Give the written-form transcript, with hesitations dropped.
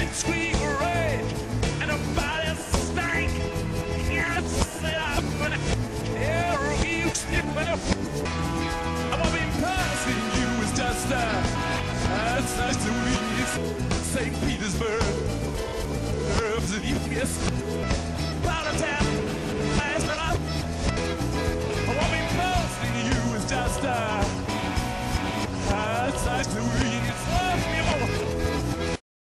Squeak red and a body stank. Can't say I'm gonna hear you sniffing up. I'm gonna be passing you is just it's nice to meet you. St. Petersburg, herbs and you, yes.